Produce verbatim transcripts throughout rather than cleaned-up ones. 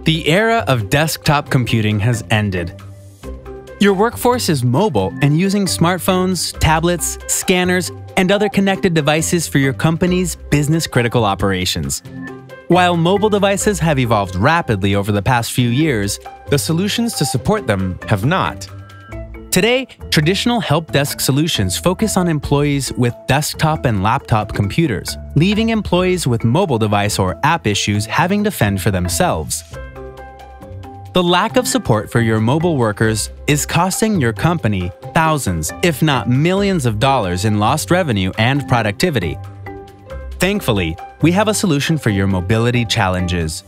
The era of desktop computing has ended. Your workforce is mobile and using smartphones, tablets, scanners, and other connected devices for your company's business-critical operations. While mobile devices have evolved rapidly over the past few years, the solutions to support them have not. Today, traditional help desk solutions focus on employees with desktop and laptop computers, leaving employees with mobile device or app issues having to fend for themselves. The lack of support for your mobile workers is costing your company thousands, if not millions of dollars in lost revenue and productivity. Thankfully, we have a solution for your mobility challenges.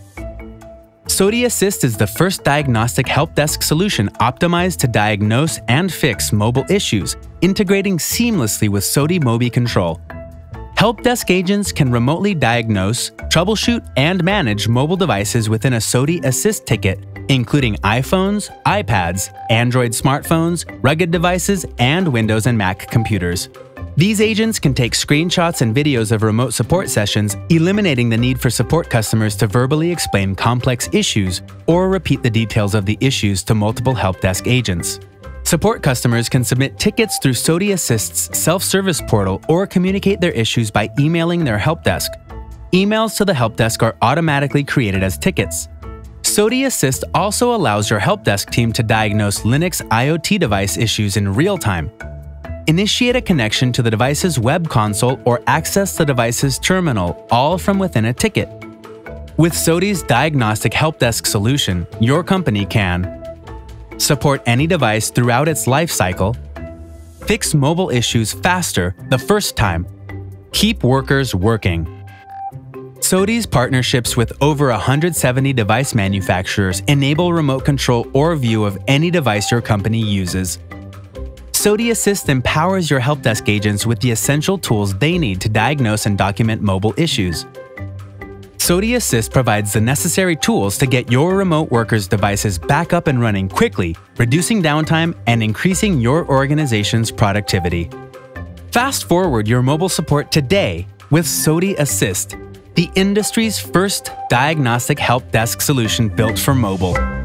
SOTI Assist is the first diagnostic help desk solution optimized to diagnose and fix mobile issues, integrating seamlessly with SOTI Mobi Control. Help desk agents can remotely diagnose, troubleshoot, and manage mobile devices within a SOTI Assist ticket, including iPhones, iPads, Android smartphones, rugged devices, and Windows and Mac computers. These agents can take screenshots and videos of remote support sessions, eliminating the need for support customers to verbally explain complex issues or repeat the details of the issues to multiple help desk agents. Support customers can submit tickets through SOTI Assist's self-service portal or communicate their issues by emailing their help desk. Emails to the help desk are automatically created as tickets. SOTI Assist also allows your help desk team to diagnose Linux IoT device issues in real time. Initiate a connection to the device's web console or access the device's terminal, all from within a ticket. With SOTI's diagnostic help desk solution, your company can support any device throughout its life cycle, fix mobile issues faster the first time, keep workers working. SOTI's partnerships with over one hundred seventy device manufacturers enable remote control or view of any device your company uses. SOTI Assist empowers your help desk agents with the essential tools they need to diagnose and document mobile issues. SOTI Assist provides the necessary tools to get your remote workers' devices back up and running quickly, reducing downtime and increasing your organization's productivity. Fast forward your mobile support today with SOTI Assist, the industry's first diagnostic help desk solution built for mobile.